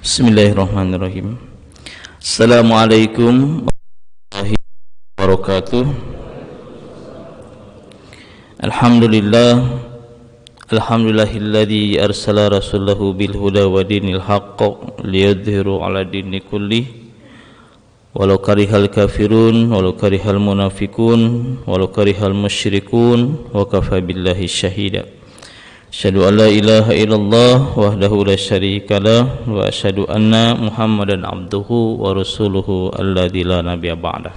Bismillahirrahmanirrahim. Assalamualaikum warahmatullahi wabarakatuh. Alhamdulillahilladzi arsala rasulahu bil huda wa dinil haqq liyudhhiru 'ala dini kulli walau karihal kafirun walau karihal munafiqun walau karihal musyrikun wa kafa billahi syahida. Asyhadu an la ilaha illallah wahdahu la syarika lah wa asyhadu anna Muhammadan abduhu wa rasuluhu alladzi la nabiyya ba'dah.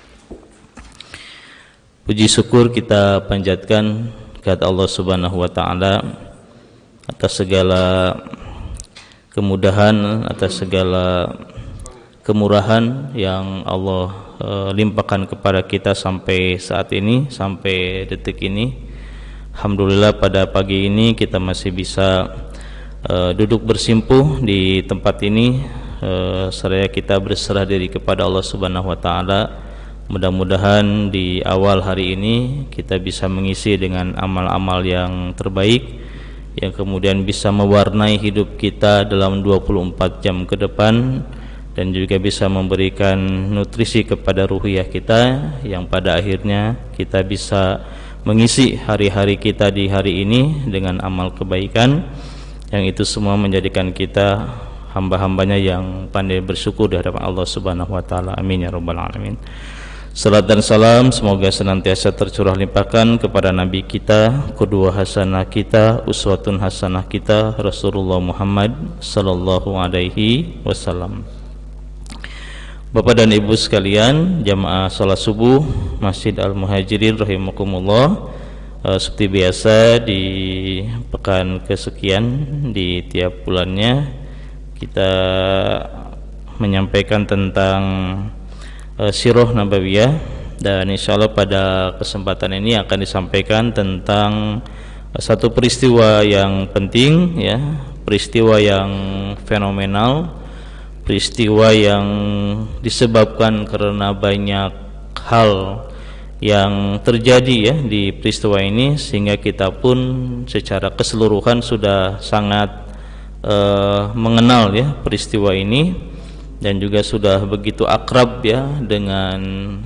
Puji syukur kita panjatkan kepada Allah Subhanahu wa taala atas segala kemudahan, atas segala kemurahan yang Allah limpahkan kepada kita sampai saat ini, sampai detik ini. Alhamdulillah pada pagi ini kita masih bisa duduk bersimpuh di tempat ini, seraya kita berserah diri kepada Allah Subhanahu wa taala. Mudah-mudahan di awal hari ini kita bisa mengisi dengan amal-amal yang terbaik yang kemudian bisa mewarnai hidup kita dalam 24 jam ke depan, dan juga bisa memberikan nutrisi kepada ruhiyah kita yang pada akhirnya kita bisa mengisi hari-hari kita di hari ini dengan amal kebaikan, yang itu semua menjadikan kita hamba-hambanya yang pandai bersyukur di hadapan Allah Subhanahu wa taala. Amin ya rabbal alamin. Salat dan salam semoga senantiasa tercurah limpahkan kepada nabi kita, qudwah hasanah kita, uswatun hasanah kita, Rasulullah Muhammad sallallahu alaihi wasallam. Bapak dan Ibu sekalian, jamaah salat subuh Masjid Al-Muhajirin rahimakumullah. Seperti biasa di pekan kesekian di tiap bulannya kita menyampaikan tentang sirah nabawiyah, dan insyaallah pada kesempatan ini akan disampaikan tentang satu peristiwa yang penting, ya, peristiwa yang fenomenal, peristiwa yang disebabkan karena banyak hal yang terjadi, ya, di peristiwa ini, sehingga kita pun secara keseluruhan sudah sangat mengenal, ya, peristiwa ini, dan juga sudah begitu akrab, ya, dengan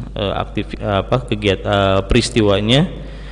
kegiatan peristiwanya,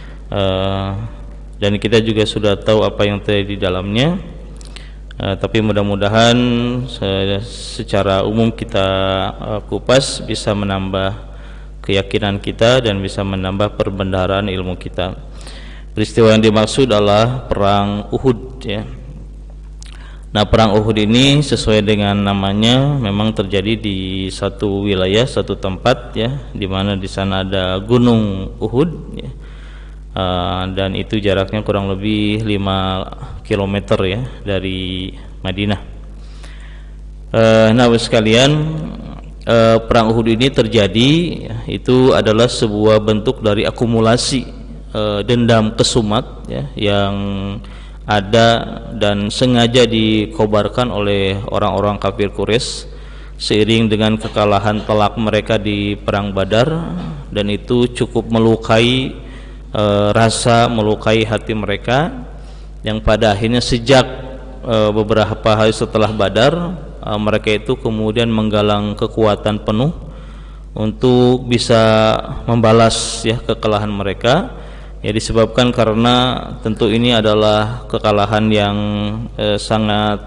dan kita juga sudah tahu apa yang terjadi di dalamnya. Tapi mudah-mudahan secara umum kita kupas bisa menambah keyakinan kita dan bisa menambah perbendaharaan ilmu kita. Peristiwa yang dimaksud adalah perang Uhud, ya. Nah, perang Uhud ini sesuai dengan namanya memang terjadi di satu wilayah, satu tempat, ya, di mana di sana ada Gunung Uhud, ya. Dan itu jaraknya kurang lebih 5 km, ya, dari Madinah. Nah, sekalian, perang Uhud ini terjadi, itu adalah sebuah bentuk dari akumulasi dendam kesumat, ya, yang ada dan sengaja dikobarkan oleh orang-orang kafir Quraisy seiring dengan kekalahan telak mereka di perang Badar, dan itu cukup melukai melukai hati mereka, yang pada akhirnya sejak beberapa hari setelah Badar, mereka itu kemudian menggalang kekuatan penuh untuk bisa membalas, ya, kekalahan mereka, ya, disebabkan karena tentu ini adalah kekalahan yang sangat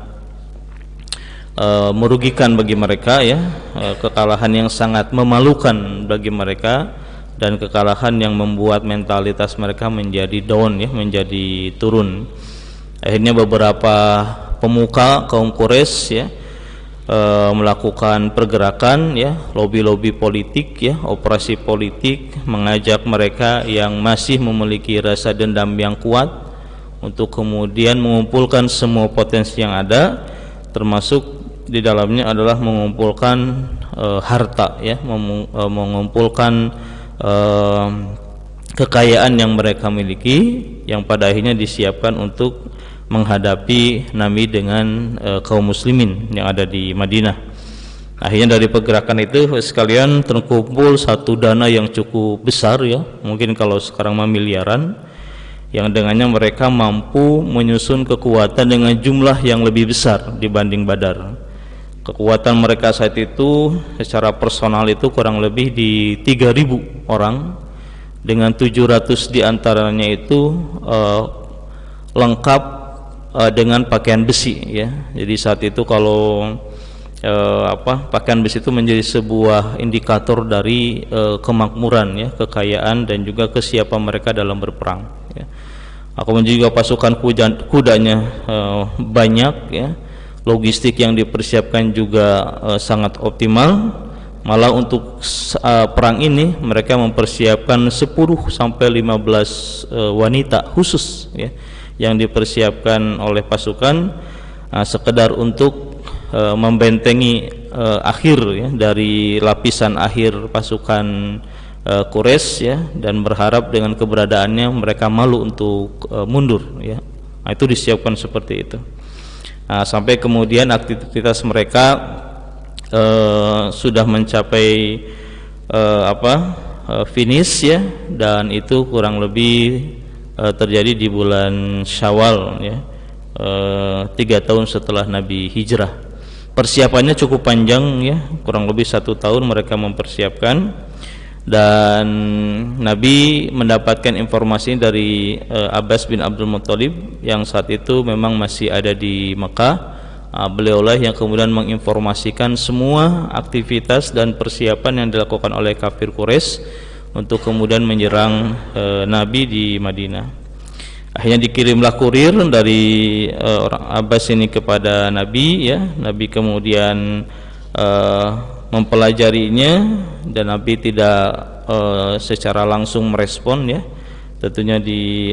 merugikan bagi mereka, ya, kekalahan yang sangat memalukan bagi mereka, dan kekalahan yang membuat mentalitas mereka menjadi down, ya, menjadi turun. Akhirnya beberapa pemuka kaum Quraisy, ya, melakukan pergerakan, ya, lobi-lobi politik, ya, operasi politik, mengajak mereka yang masih memiliki rasa dendam yang kuat untuk kemudian mengumpulkan semua potensi yang ada, termasuk di dalamnya adalah mengumpulkan harta, ya, mengumpulkan kekayaan yang mereka miliki, yang pada akhirnya disiapkan untuk menghadapi Nabi dengan kaum muslimin yang ada di Madinah. Akhirnya dari pergerakan itu sekalian terkumpul satu dana yang cukup besar, ya, mungkin kalau sekarang miliaran, yang dengannya mereka mampu menyusun kekuatan dengan jumlah yang lebih besar dibanding Badar. Kekuatan mereka saat itu secara personal itu kurang lebih di 3.000 orang, dengan 700 diantaranya itu lengkap dengan pakaian besi ya. Jadi saat itu kalau pakaian besi itu menjadi sebuah indikator dari kemakmuran ya, kekayaan dan juga kesiapan mereka dalam berperang ya. Kemudian juga pasukan kudanya banyak ya. Logistik yang dipersiapkan juga sangat optimal. Malah untuk perang ini mereka mempersiapkan 10 sampai 15 wanita khusus ya, yang dipersiapkan oleh pasukan sekedar untuk membentengi akhir ya, dari lapisan akhir pasukan Quraisy ya, dan berharap dengan keberadaannya mereka malu untuk mundur ya. Itu disiapkan seperti itu. Sampai kemudian aktivitas mereka sudah mencapai finish ya, dan itu kurang lebih terjadi di bulan Syawal ya, 3 tahun setelah Nabi hijrah. Persiapannya cukup panjang ya, kurang lebih 1 tahun mereka mempersiapkan. Dan Nabi mendapatkan informasi dari Abbas bin Abdul Muthalib yang saat itu memang masih ada di Mekah. Beliaulah yang kemudian menginformasikan semua aktivitas dan persiapan yang dilakukan oleh kafir Quraisy untuk kemudian menyerang Nabi di Madinah. Akhirnya dikirimlah kurir dari orang Abbas ini kepada Nabi ya. Nabi kemudian mempelajarinya, dan Nabi tidak secara langsung merespon ya. Tentunya di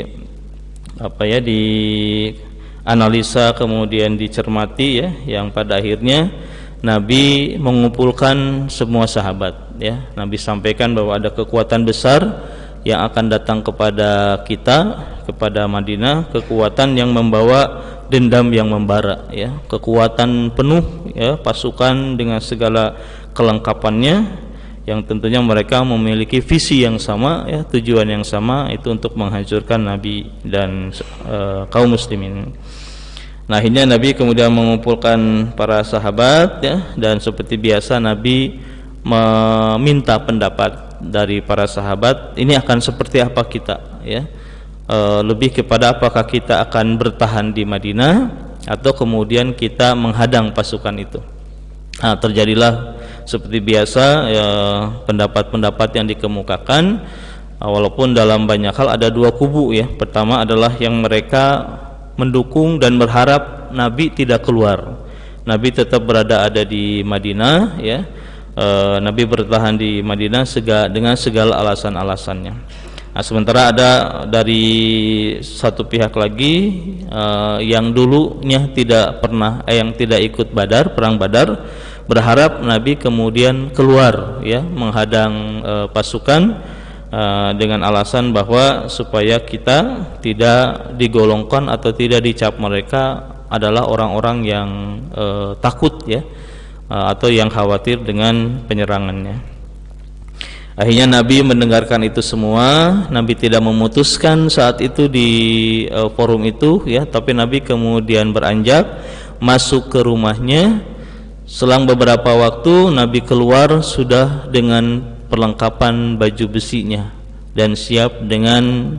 analisa kemudian dicermati ya, yang pada akhirnya Nabi mengumpulkan semua sahabat ya. Nabi sampaikan bahwa ada kekuatan besar yang akan datang kepada kita, kepada Madinah, kekuatan yang membawa dendam yang membara ya, kekuatan penuh ya, pasukan dengan segala kelengkapannya, yang tentunya mereka memiliki visi yang sama ya, tujuan yang sama, itu untuk menghancurkan Nabi dan kaum muslimin. Nah, akhirnya Nabi kemudian mengumpulkan para sahabat ya, dan seperti biasa Nabi meminta pendapat dari para sahabat, ini akan seperti apa kita ya, lebih kepada apakah kita akan bertahan di Madinah atau kemudian kita menghadang pasukan itu. Terjadilah seperti biasa ya, pendapat-pendapat yang dikemukakan, walaupun dalam banyak hal ada 2 kubu ya. Pertama adalah yang mereka mendukung dan berharap Nabi tidak keluar, Nabi tetap ada di Madinah ya. Nabi bertahan di Madinah dengan segala alasan-alasannya. Sementara ada dari satu pihak lagi yang dulunya tidak pernah yang tidak ikut perang Badar, berharap Nabi kemudian keluar ya, menghadang pasukan dengan alasan bahwa supaya kita tidak digolongkan atau tidak dicap mereka adalah orang-orang yang takut ya, atau yang khawatir dengan penyerangannya. Akhirnya Nabi mendengarkan itu semua. Nabi tidak memutuskan saat itu di forum itu ya, tapi Nabi kemudian beranjak masuk ke rumahnya. Selang beberapa waktu Nabi keluar sudah dengan perlengkapan baju besinya dan siap dengan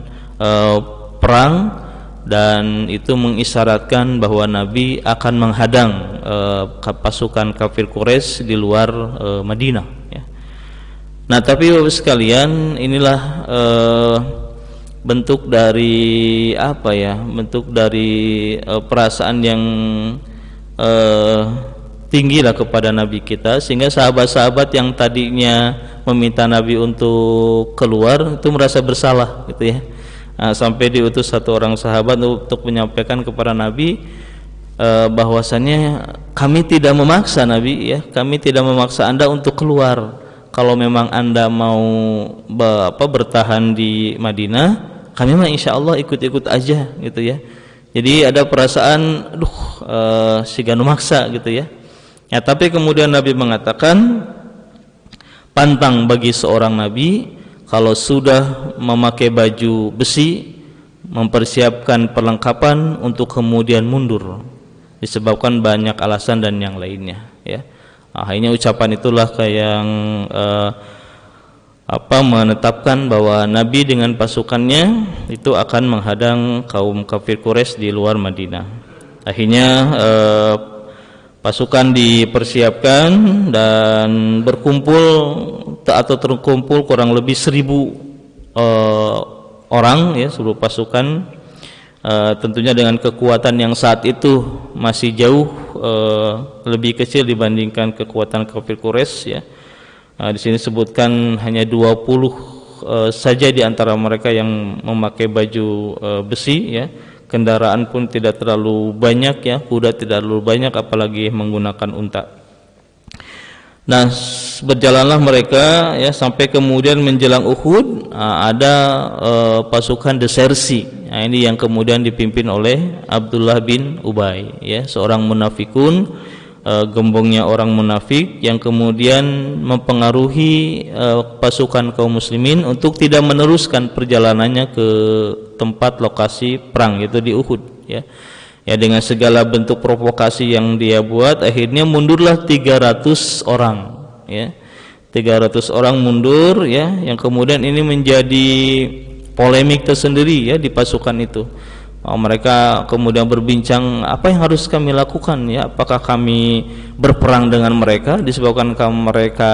perang, dan itu mengisyaratkan bahwa Nabi akan menghadang pasukan kafir Quraisy di luar Madinah ya. Nah, tapi Bapak sekalian, inilah bentuk dari bentuk dari perasaan yang tinggi lah kepada Nabi kita, sehingga sahabat-sahabat yang tadinya meminta Nabi untuk keluar itu merasa bersalah gitu ya. Sampai diutus satu orang sahabat untuk menyampaikan kepada Nabi bahwasannya kami tidak memaksa Nabi ya, kami tidak memaksa Anda untuk keluar. Kalau memang Anda mau bertahan di Madinah, kami mah insya Allah ikut-ikut aja gitu ya. Jadi ada perasaan si ganu maksa gitu ya. Ya, tapi kemudian Nabi mengatakan, pantang bagi seorang Nabi kalau sudah memakai baju besi, mempersiapkan perlengkapan untuk kemudian mundur disebabkan banyak alasan dan yang lainnya ya. Akhirnya ucapan itulah yang menetapkan bahwa Nabi dengan pasukannya itu akan menghadang kaum kafir Quraisy di luar Madinah. Akhirnya pasukan dipersiapkan dan berkumpul atau terkumpul kurang lebih 1.000 orang ya, seluruh pasukan. Tentunya dengan kekuatan yang saat itu masih jauh lebih kecil dibandingkan kekuatan kafir Quraisy ya. Di sini sebutkan hanya 20 saja di antara mereka yang memakai baju besi ya. Kendaraan pun tidak terlalu banyak ya, kuda tidak terlalu banyak apalagi menggunakan unta. Nah, berjalanlah mereka ya sampai kemudian menjelang Uhud ada pasukan desersi. Nah, ini yang kemudian dipimpin oleh Abdullah bin Ubay ya, seorang munafikun, gembongnya orang munafik yang kemudian mempengaruhi pasukan kaum muslimin untuk tidak meneruskan perjalanannya ke tempat lokasi perang, yaitu di Uhud ya. Ya, dengan segala bentuk provokasi yang dia buat, akhirnya mundurlah 300 orang ya. 300 orang mundur ya, yang kemudian ini menjadi polemik tersendiri ya di pasukan itu. Mereka kemudian berbincang apa yang harus kami lakukan ya, apakah kami berperang dengan mereka disebabkan mereka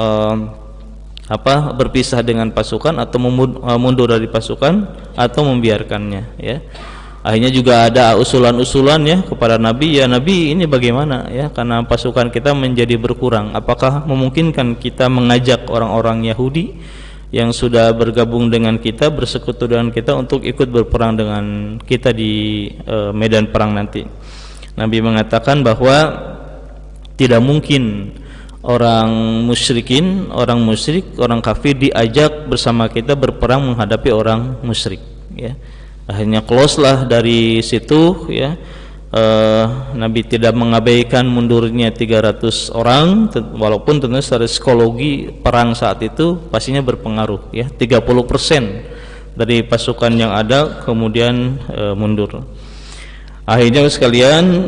berpisah dengan pasukan, atau mundur dari pasukan, atau membiarkannya ya. Akhirnya juga ada usulan-usulan ya kepada Nabi, ya Nabi ini bagaimana ya, karena pasukan kita menjadi berkurang, apakah memungkinkan kita mengajak orang-orang Yahudi yang sudah bergabung dengan kita, bersekutu dengan kita untuk ikut berperang dengan kita di medan perang nanti. Nabi mengatakan bahwa tidak mungkin orang musyrik, orang kafir diajak bersama kita berperang menghadapi orang musyrik ya. Akhirnya close lah dari situ ya. Nabi tidak mengabaikan mundurnya 300 orang, walaupun tentu secara psikologi perang saat itu pastinya berpengaruh ya. 30% dari pasukan yang ada kemudian mundur. Akhirnya sekalian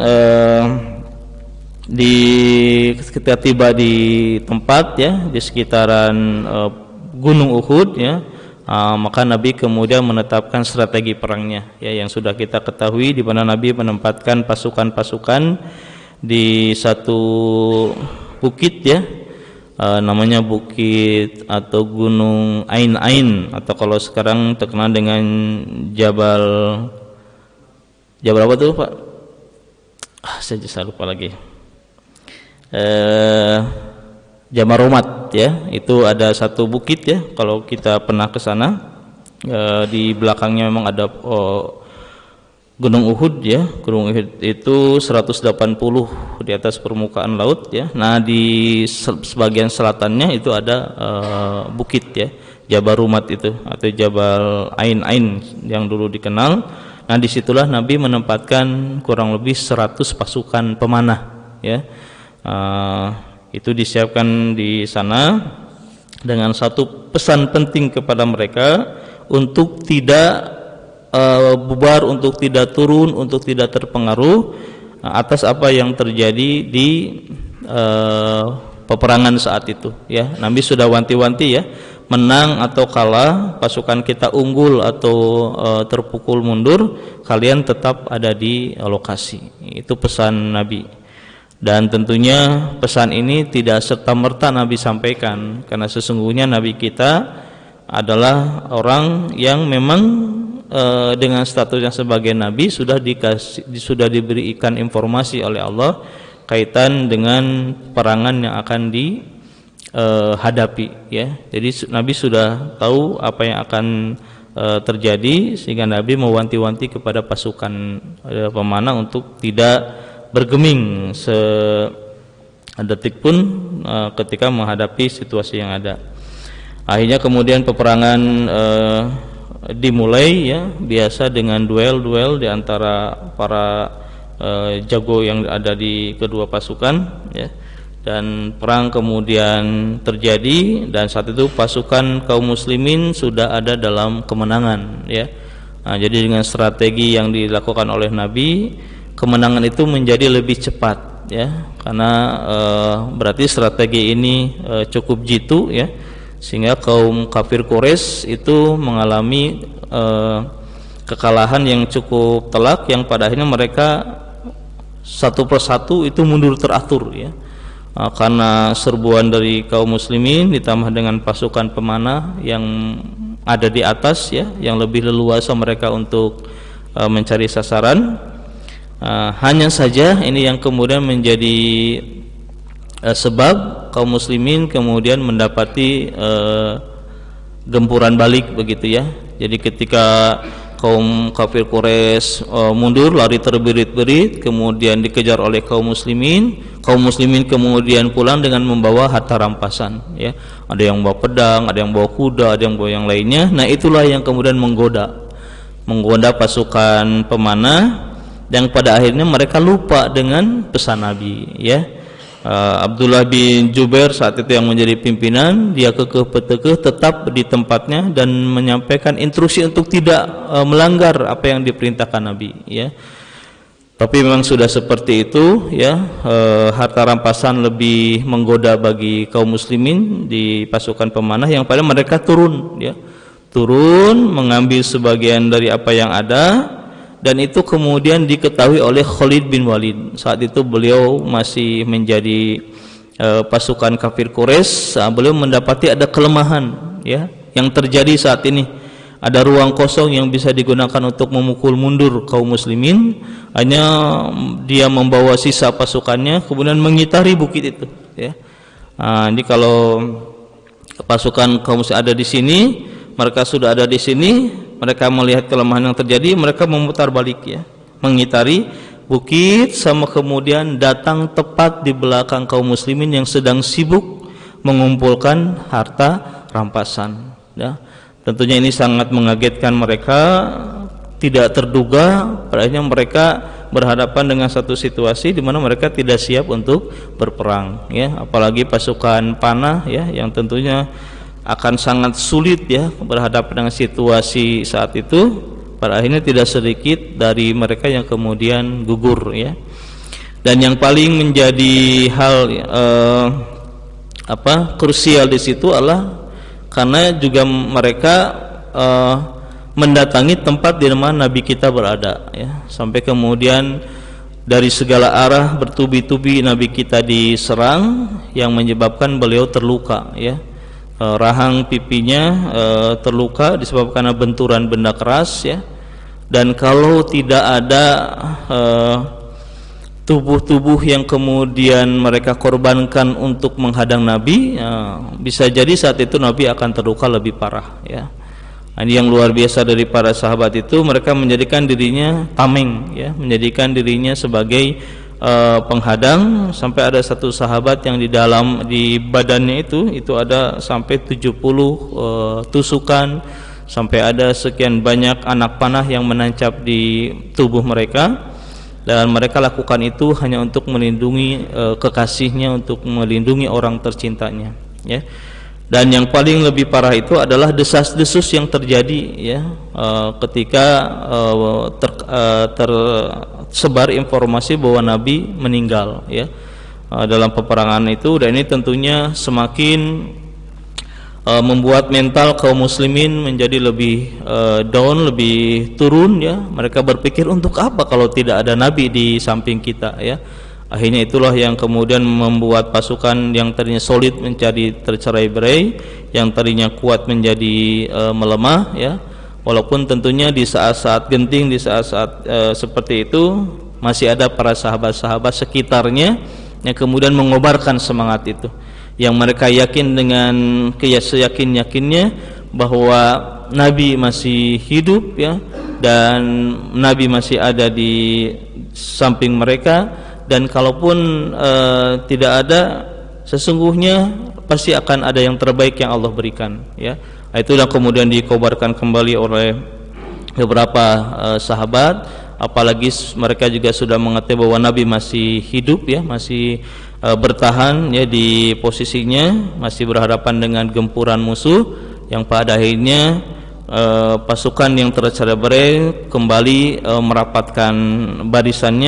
ketika tiba di tempat ya, di sekitaran Gunung Uhud ya, maka Nabi kemudian menetapkan strategi perangnya ya, yang sudah kita ketahui, di mana Nabi menempatkan pasukan-pasukan di satu bukit ya, namanya bukit atau Gunung Ain, atau kalau sekarang terkenal dengan Jabal apa tuh Pak? Saya lupa lagi. Jamaromat ya, itu ada satu bukit ya, kalau kita pernah ke sana, di belakangnya memang ada Gunung Uhud ya. Gunung Uhud itu 180 di atas permukaan laut ya. Nah, di sebagian selatannya itu ada bukit ya, Jabarumat itu, atau Jabal Ain yang dulu dikenal. Nah, disitulah Nabi menempatkan kurang lebih 100 pasukan pemanah ya. Itu disiapkan di sana dengan satu pesan penting kepada mereka untuk tidak bubar, untuk tidak turun, untuk tidak terpengaruh atas apa yang terjadi di peperangan saat itu ya. Nabi sudah wanti-wanti ya, menang atau kalah, pasukan kita unggul atau terpukul mundur, kalian tetap ada di lokasi. Itu pesan Nabi. Dan tentunya pesan ini tidak serta-merta Nabi sampaikan, karena sesungguhnya Nabi kita adalah orang yang memang dengan statusnya sebagai Nabi sudah diberikan informasi oleh Allah kaitan dengan perangan yang akan dihadapi ya. Jadi Nabi sudah tahu apa yang akan terjadi, sehingga Nabi mewanti-wanti kepada pasukan pemanah untuk tidak bergeming sedetik pun ketika menghadapi situasi yang ada. Akhirnya kemudian peperangan dimulai ya, biasa dengan duel di antara para jago yang ada di kedua pasukan ya. Dan perang kemudian terjadi, dan saat itu pasukan kaum muslimin sudah ada dalam kemenangan ya. Nah, jadi dengan strategi yang dilakukan oleh Nabi, kemenangan itu menjadi lebih cepat ya, karena berarti strategi ini cukup jitu ya, sehingga kaum kafir Quraisy itu mengalami kekalahan yang cukup telak, yang pada akhirnya mereka satu persatu itu mundur teratur ya, karena serbuan dari kaum muslimin ditambah dengan pasukan pemanah yang ada di atas ya, yang lebih leluasa mereka untuk mencari sasaran. Hanya saja ini yang kemudian menjadi sebab kaum muslimin kemudian mendapati gempuran balik begitu ya. Jadi ketika kaum kafir Quraisy mundur, lari terbirit-birit, kemudian dikejar oleh kaum muslimin kemudian pulang dengan membawa harta rampasan ya. Ada yang bawa pedang, ada yang bawa kuda, ada yang bawa yang lainnya. Nah, itulah yang kemudian menggoda pasukan pemanah, yang pada akhirnya mereka lupa dengan pesan Nabi ya. Abdullah bin Jubair saat itu yang menjadi pimpinan, dia kekeh petekeh tetap di tempatnya dan menyampaikan instruksi untuk tidak melanggar apa yang diperintahkan Nabi ya. Tapi memang sudah seperti itu ya, harta rampasan lebih menggoda bagi kaum muslimin di pasukan pemanah, yang pada mereka turun mengambil sebagian dari apa yang ada. Dan itu kemudian diketahui oleh Khalid bin Walid. Saat itu beliau masih menjadi pasukan kafir Quraisy. Beliau mendapati ada kelemahan ya yang terjadi saat ini. Ada ruang kosong yang bisa digunakan untuk memukul mundur kaum muslimin. Hanya dia membawa sisa pasukannya kemudian mengitari bukit itu ya. Jadi kalau pasukan kaum muslimin ada di sini, mereka sudah ada di sini, mereka melihat kelemahan yang terjadi, mereka memutar balik ya, mengitari bukit, sama kemudian datang tepat di belakang kaum muslimin yang sedang sibuk mengumpulkan harta rampasan ya. Tentunya ini sangat mengagetkan mereka, tidak terduga. Padahal mereka berhadapan dengan satu situasi di mana mereka tidak siap untuk berperang ya, apalagi pasukan panah ya, yang tentunya akan sangat sulit ya berhadapan dengan situasi saat itu. Pada akhirnya tidak sedikit dari mereka yang kemudian gugur ya. Dan yang paling menjadi hal krusial di situ adalah karena juga mereka mendatangi tempat di mana Nabi kita berada ya, sampai kemudian dari segala arah bertubi-tubi Nabi kita diserang, yang menyebabkan beliau terluka ya. Rahang pipinya terluka disebabkan benturan benda keras ya. Dan kalau tidak ada tubuh-tubuh yang kemudian mereka korbankan untuk menghadang Nabi, bisa jadi saat itu Nabi akan terluka lebih parah ya. Ini yang luar biasa dari para sahabat itu, mereka menjadikan dirinya tameng ya, menjadikan dirinya sebagai penghadang, sampai ada satu sahabat yang di badannya itu ada sampai 70 tusukan, sampai ada sekian banyak anak panah yang menancap di tubuh mereka, dan mereka lakukan itu hanya untuk melindungi kekasihnya, untuk melindungi orang tercintanya ya. Dan yang paling lebih parah itu adalah desas-desus yang terjadi ya, ketika tersebar informasi bahwa Nabi meninggal ya dalam peperangan itu. Dan ini tentunya semakin membuat mental kaum muslimin menjadi lebih down, lebih turun ya. Mereka berpikir, untuk apa kalau tidak ada Nabi di samping kita ya. Akhirnya itulah yang kemudian membuat pasukan yang tadinya solid menjadi tercerai-berai, yang tadinya kuat menjadi melemah ya. Walaupun tentunya di saat-saat genting, di saat-saat seperti itu masih ada para sahabat-sahabat sekitarnya yang kemudian mengobarkan semangat itu, yang mereka yakin dengan seyakin-yakinnya bahwa Nabi masih hidup ya, dan Nabi masih ada di samping mereka. Dan kalaupun tidak ada, sesungguhnya pasti akan ada yang terbaik yang Allah berikan ya. Itulah kemudian dikobarkan kembali oleh beberapa sahabat, apalagi mereka juga sudah mengetahui bahwa Nabi masih hidup ya, masih bertahan ya di posisinya, masih berhadapan dengan gempuran musuh, yang pada akhirnya pasukan yang tercerai-berai kembali merapatkan barisannya,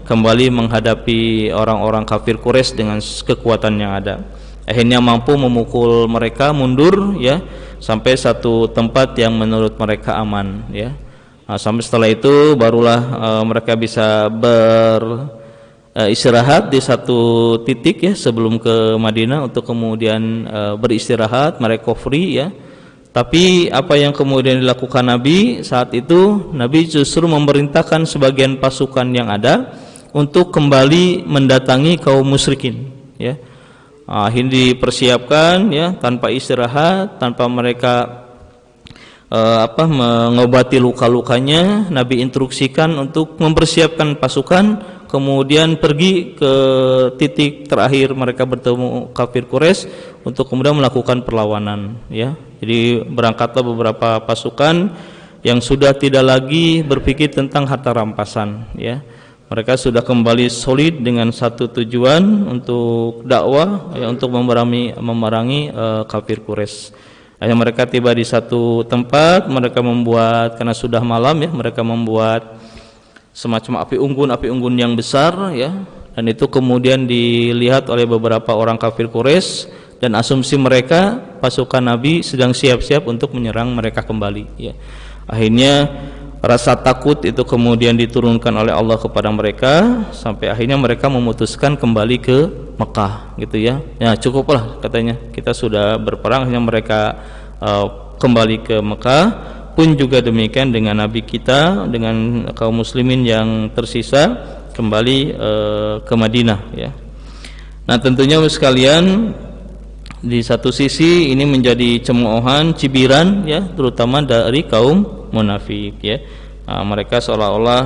kembali menghadapi orang-orang kafir Quraisy dengan kekuatan yang ada. Akhirnya mampu memukul mereka mundur ya sampai satu tempat yang menurut mereka aman ya. Sampai setelah itu barulah mereka bisa istirahat di satu titik ya sebelum ke Madinah untuk kemudian beristirahat, merecovery ya. Tapi apa yang kemudian dilakukan Nabi saat itu, Nabi justru memerintahkan sebagian pasukan yang ada untuk kembali mendatangi kaum musyrikin ya. Akhirnya dipersiapkan ya tanpa istirahat, tanpa mereka mengobati luka-lukanya. Nabi instruksikan untuk mempersiapkan pasukan, kemudian pergi ke titik terakhir mereka bertemu kafir Quraisy untuk kemudian melakukan perlawanan ya. Jadi berangkatlah beberapa pasukan yang sudah tidak lagi berpikir tentang harta rampasan ya. Mereka sudah kembali solid dengan satu tujuan untuk dakwah ya, untuk memerangi kafir Quraisy. Akhirnya mereka tiba di satu tempat, mereka membuat, karena sudah malam ya, mereka membuat semacam api unggun yang besar ya, dan itu kemudian dilihat oleh beberapa orang kafir Quraisy, dan asumsi mereka pasukan Nabi sedang siap-siap untuk menyerang mereka kembali ya. Akhirnya rasa takut itu kemudian diturunkan oleh Allah kepada mereka sampai akhirnya mereka memutuskan kembali ke Mekah gitu ya. Ya cukuplah katanya, kita sudah berperang. Akhirnya mereka kembali ke Mekah. Pun juga demikian dengan Nabi kita, dengan kaum muslimin yang tersisa kembali ke Madinah ya. Nah tentunya sekalian, di satu sisi ini menjadi cemoohan, cibiran ya, terutama dari kaum munafik ya. Mereka seolah-olah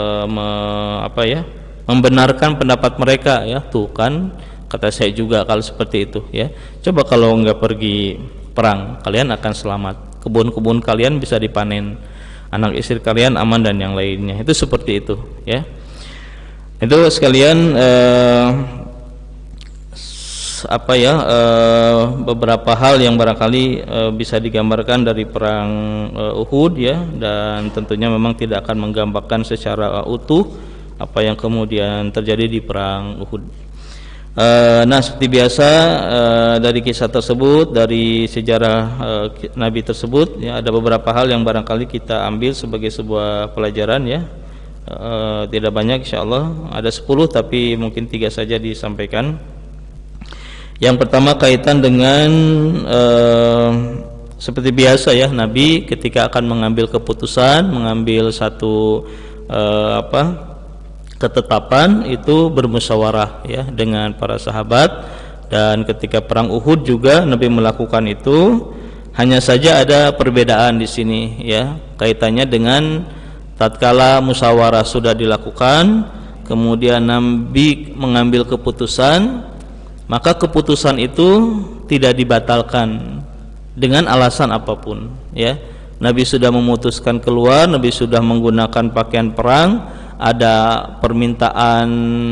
membenarkan pendapat mereka ya. Tuh kan kata saya juga kalau seperti itu ya. Coba kalau enggak pergi perang, kalian akan selamat. Kebun-kebun kalian bisa dipanen, anak istri kalian aman dan yang lainnya. Itu seperti itu ya. Itu sekalian beberapa hal yang barangkali bisa digambarkan dari perang Uhud ya, dan tentunya memang tidak akan menggambarkan secara utuh apa yang kemudian terjadi di perang Uhud. Nah seperti biasa dari kisah tersebut, dari sejarah Nabi tersebut ya, ada beberapa hal yang barangkali kita ambil sebagai sebuah pelajaran ya. Tidak banyak insyaallah, ada 10 tapi mungkin 3 saja disampaikan. Yang pertama kaitan dengan seperti biasa ya, Nabi ketika akan mengambil keputusan, mengambil satu ketetapan itu bermusyawarah ya dengan para sahabat. Dan ketika perang Uhud juga Nabi melakukan itu. Hanya saja ada perbedaan di sini ya, kaitannya dengan tatkala musyawarah sudah dilakukan, kemudian Nabi mengambil keputusan, maka keputusan itu tidak dibatalkan dengan alasan apapun ya. Nabi sudah memutuskan keluar, Nabi sudah menggunakan pakaian perang, ada permintaan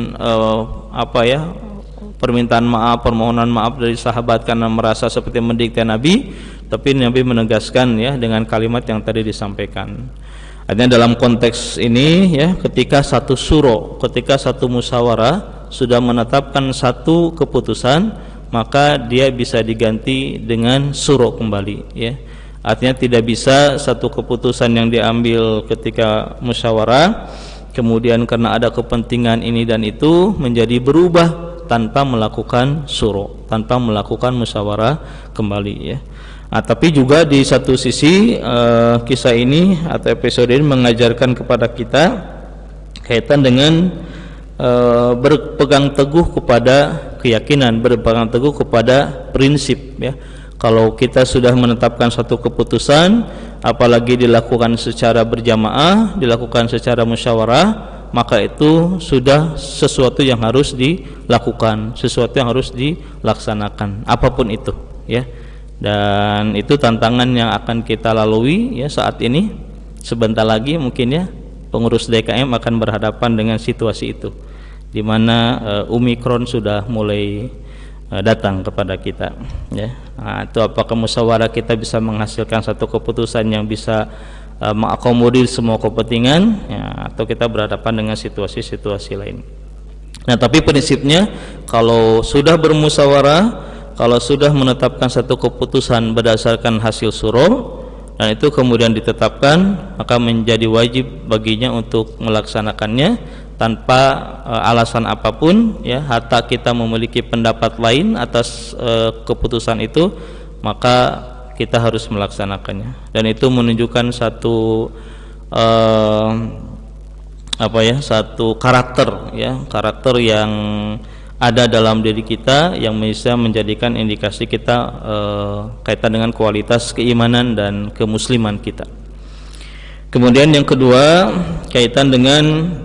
permintaan maaf, permohonan maaf dari sahabat karena merasa seperti mendikte Nabi, tapi Nabi menegaskan ya dengan kalimat yang tadi disampaikan. Artinya dalam konteks ini ya, ketika satu syuro, ketika satu musyawarah sudah menetapkan satu keputusan, maka dia bisa diganti dengan syuro kembali ya. Artinya tidak bisa satu keputusan yang diambil ketika musyawarah kemudian karena ada kepentingan ini dan itu menjadi berubah tanpa melakukan syuro, tanpa melakukan musyawarah kembali ya. Tapi juga di satu sisi kisah ini atau episode ini mengajarkan kepada kita kaitan dengan berpegang teguh kepada keyakinan, berpegang teguh kepada prinsip ya. Kalau kita sudah menetapkan satu keputusan, apalagi dilakukan secara berjamaah, dilakukan secara musyawarah, maka itu sudah sesuatu yang harus dilakukan, sesuatu yang harus dilaksanakan, apapun itu ya. Dan itu tantangan yang akan kita lalui ya saat ini. Sebentar lagi mungkin ya pengurus DKM akan berhadapan dengan situasi itu, di mana Omikron sudah mulai datang kepada kita ya. Itu apakah musyawarah kita bisa menghasilkan satu keputusan yang bisa mengakomodir semua kepentingan ya, atau kita berhadapan dengan situasi-situasi lain. Nah, tapi prinsipnya kalau sudah bermusyawarah, kalau sudah menetapkan satu keputusan berdasarkan hasil syuro dan itu kemudian ditetapkan, maka menjadi wajib baginya untuk melaksanakannya tanpa alasan apapun ya. Hatta kita memiliki pendapat lain atas keputusan itu, maka kita harus melaksanakannya. Dan itu menunjukkan satu satu karakter ya, karakter yang ada dalam diri kita yang bisa menjadikan indikasi kita kaitan dengan kualitas keimanan dan kemusliman kita. Kemudian yang kedua kaitan dengan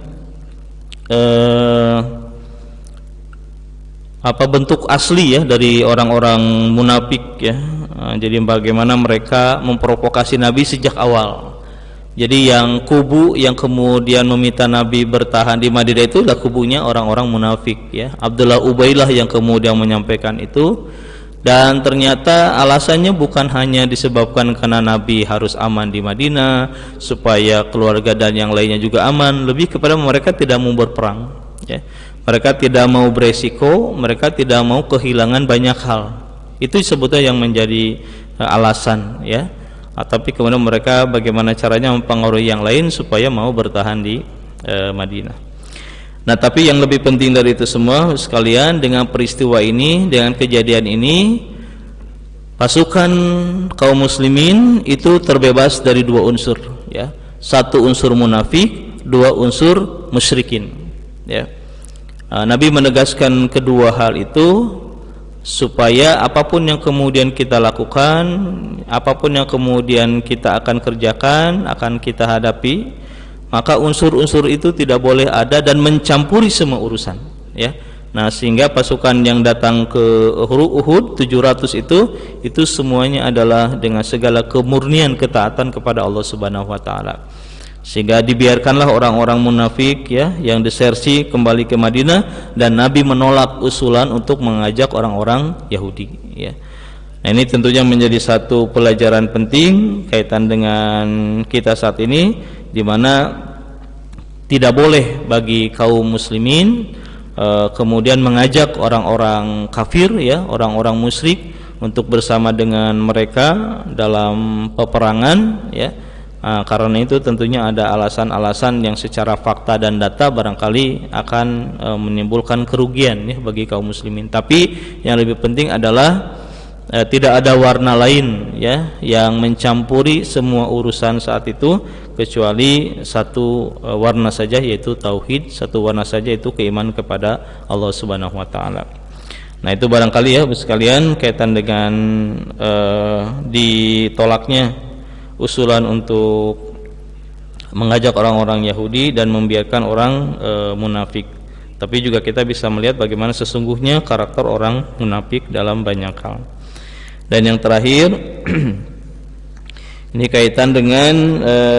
bentuk asli ya dari orang-orang munafik ya. Jadi bagaimana mereka memprovokasi Nabi sejak awal. Jadi yang kubu yang kemudian meminta Nabi bertahan di Madinah itu adalah kubunya orang-orang munafik ya. Abdullah Ubailah yang kemudian menyampaikan itu, dan ternyata alasannya bukan hanya disebabkan karena Nabi harus aman di Madinah supaya keluarga dan yang lainnya juga aman, lebih kepada mereka tidak mau berperang ya. Mereka tidak mau beresiko, mereka tidak mau kehilangan banyak hal. Itu sebetulnya yang menjadi alasan ya. Tapi kemudian mereka bagaimana caranya mempengaruhi yang lain supaya mau bertahan di Madinah. Nah, tapi yang lebih penting dari itu semua sekalian, dengan peristiwa ini, dengan kejadian ini, pasukan kaum muslimin itu terbebas dari dua unsur ya. Satu unsur munafik, dua unsur musyrikin ya. Nabi menegaskan kedua hal itu supaya apapun yang kemudian kita lakukan, apapun yang kemudian kita akan kerjakan, akan kita hadapi, maka unsur-unsur itu tidak boleh ada dan mencampuri semua urusan ya. Nah, sehingga pasukan yang datang ke Uhud 700 itu semuanya adalah dengan segala kemurnian ketaatan kepada Allah Subhanahu wa taala. Sehingga dibiarkanlah orang-orang munafik ya yang desersi kembali ke Madinah, dan Nabi menolak usulan untuk mengajak orang-orang Yahudi ya. Nah, ini tentunya menjadi satu pelajaran penting kaitan dengan kita saat ini, di mana tidak boleh bagi kaum muslimin kemudian mengajak orang-orang kafir ya, orang-orang musyrik untuk bersama dengan mereka dalam peperangan ya. Karena itu tentunya ada alasan-alasan yang secara fakta dan data barangkali akan menimbulkan kerugian ya bagi kaum muslimin. Tapi yang lebih penting adalah tidak ada warna lain ya yang mencampuri semua urusan saat itu, kecuali satu warna saja, yaitu tauhid, satu warna saja, itu keimanan kepada Allah Subhanahu wa taala. Nah, itu barangkali ya sekalian kaitan dengan ditolaknya usulan untuk mengajak orang-orang Yahudi dan membiarkan orang munafik. Tapi juga kita bisa melihat bagaimana sesungguhnya karakter orang munafik dalam banyak hal. Dan yang terakhir ini kaitan dengan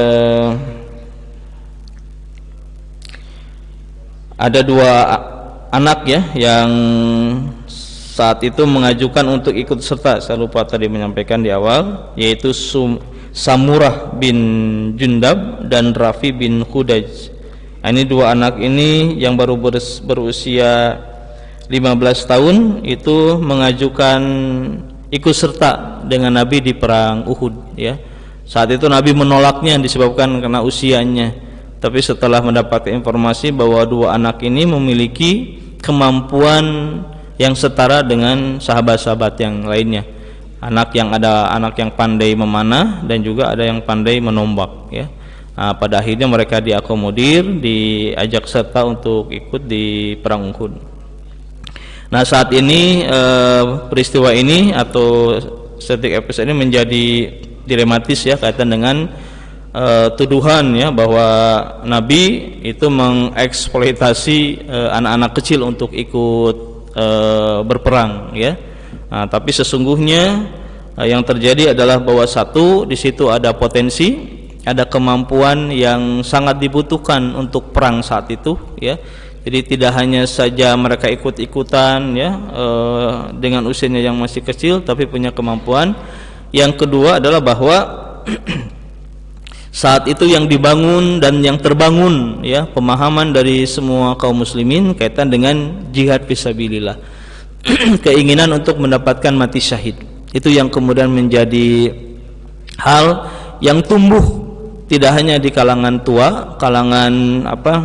ada dua anak ya yang saat itu mengajukan untuk ikut serta. Saya lupa tadi menyampaikan di awal, yaitu Samurah bin Jundab dan Rafi bin Khudaj. Ini dua anak ini yang baru berusia 15 tahun itu mengajukan ikut serta dengan Nabi di perang Uhud ya. Saat itu Nabi menolaknya disebabkan karena usianya. Tapi setelah mendapat informasi bahwa dua anak ini memiliki kemampuan yang setara dengan sahabat-sahabat yang lainnya, ada anak yang pandai memanah dan juga ada yang pandai menombak ya. Nah, pada akhirnya mereka diakomodir, diajak serta untuk ikut di perang Uhud. Nah, saat ini peristiwa ini atau setiap episode ini menjadi dilematis ya kaitan dengan tuduhan ya bahwa Nabi itu mengeksploitasi anak-anak kecil untuk ikut berperang ya. Nah, tapi sesungguhnya yang terjadi adalah bahwa satu, di situ ada potensi, ada kemampuan yang sangat dibutuhkan untuk perang saat itu ya. Jadi tidak hanya saja mereka ikut-ikutan ya dengan usianya yang masih kecil, tapi punya kemampuan. Yang kedua adalah bahwa Saat itu yang dibangun dan yang terbangun ya pemahaman dari semua kaum muslimin kaitan dengan jihad fisabilillah. Keinginan untuk mendapatkan mati syahid. Itu yang kemudian menjadi hal yang tumbuh tidak hanya di kalangan tua, kalangan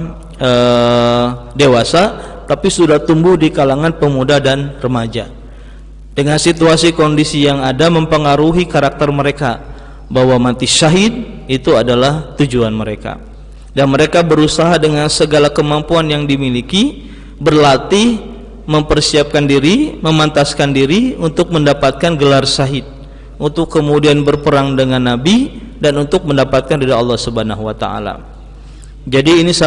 dewasa, tapi sudah tumbuh di kalangan pemuda dan remaja. Dengan situasi kondisi yang ada mempengaruhi karakter mereka bahwa mati syahid itu adalah tujuan mereka, dan mereka berusaha dengan segala kemampuan yang dimiliki, berlatih, mempersiapkan diri, memantaskan diri untuk mendapatkan gelar syahid, untuk kemudian berperang dengan Nabi dan untuk mendapatkan ridha Allah Subhanahu wa taala. Jadi ini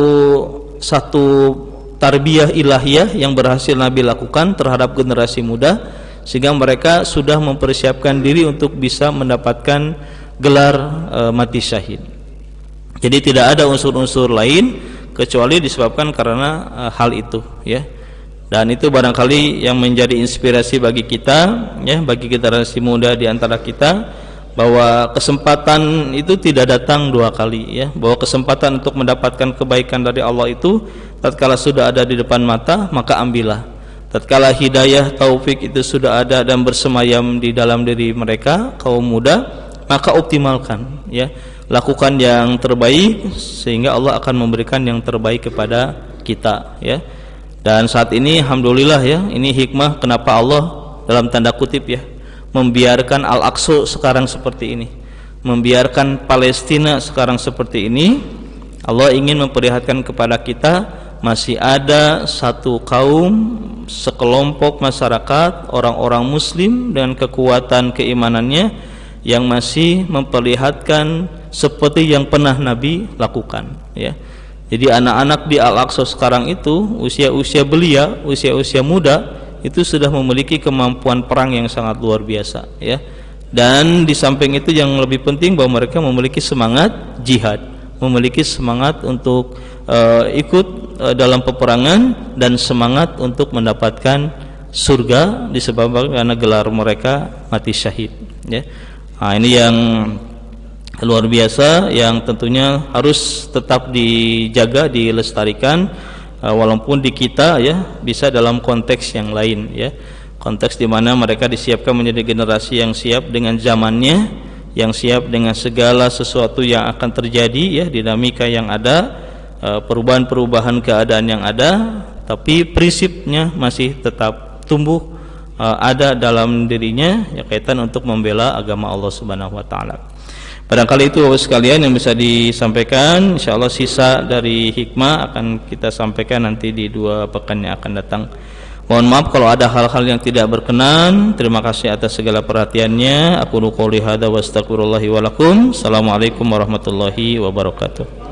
satu tarbiyah ilahiyah yang berhasil Nabi lakukan terhadap generasi muda, sehingga mereka sudah mempersiapkan diri untuk bisa mendapatkan gelar mati syahid. Jadi tidak ada unsur-unsur lain kecuali disebabkan karena hal itu ya. Dan itu barangkali yang menjadi inspirasi bagi kita ya, bagi generasi muda di antara kita, bahwa kesempatan itu tidak datang dua kali ya, bahwa kesempatan untuk mendapatkan kebaikan dari Allah itu tatkala sudah ada di depan mata maka ambillah. Tatkala hidayah taufik itu sudah ada dan bersemayam di dalam diri mereka kaum muda, maka optimalkan ya, lakukan yang terbaik sehingga Allah akan memberikan yang terbaik kepada kita ya. Dan saat ini alhamdulillah ya, ini hikmah kenapa Allah dalam tanda kutip ya membiarkan Al-Aqsa sekarang seperti ini, membiarkan Palestina sekarang seperti ini. Allah ingin memperlihatkan kepada kita masih ada satu kaum, sekelompok masyarakat, orang-orang muslim dan kekuatan keimanannya yang masih memperlihatkan seperti yang pernah Nabi lakukan ya. Jadi anak-anak di Al-Aqsa sekarang itu usia-usia belia, usia-usia muda itu sudah memiliki kemampuan perang yang sangat luar biasa ya. Dan di samping itu yang lebih penting bahwa mereka memiliki semangat jihad, memiliki semangat untuk ikut dalam peperangan dan semangat untuk mendapatkan surga disebabkan karena gelar mereka mati syahid ya. Nah, ini yang luar biasa yang tentunya harus tetap dijaga, dilestarikan, walaupun di kita ya bisa dalam konteks yang lain ya, konteks di mana mereka disiapkan menjadi generasi yang siap dengan zamannya, yang siap dengan segala sesuatu yang akan terjadi ya, dinamika yang ada, perubahan-perubahan keadaan yang ada, tapi prinsipnya masih tetap tumbuh ada dalam dirinya ya, kaitan untuk membela agama Allah Subhanahu wa taala. Barangkali itu Bapak sekalian yang bisa disampaikan. Insyaallah sisa dari hikmah akan kita sampaikan nanti di 2 pekan yang akan datang. Mohon maaf kalau ada hal-hal yang tidak berkenan. Terima kasih atas segala perhatiannya. Aku qouli hadza wa astaghfirullahi wa lakum. Assalamualaikum warahmatullahi wabarakatuh.